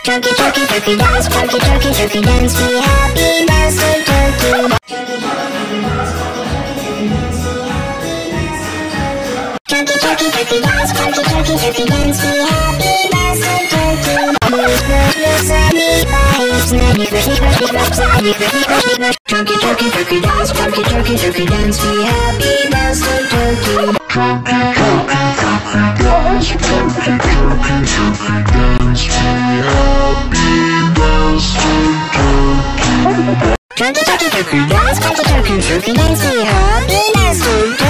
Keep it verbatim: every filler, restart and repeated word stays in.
Turkey, turkey, turkey dance, turkey, turkey, turkey dance, be happy, dance to turkey. Turkey, turkey, turkey dance, turkey, turkey, turkey dance, be happy, dance to turkey. Turkey, turkey, turkey dance, turkey, turkey, turkey dance, be happy, dance to turkey. Turkey, turkey, turkey dance, turkey, turkey, turkey dance, be happy, dance to turkey. Turkey, turkey, turkey dance, turkey, turkey, turkey dance, be happy, dance to turkey.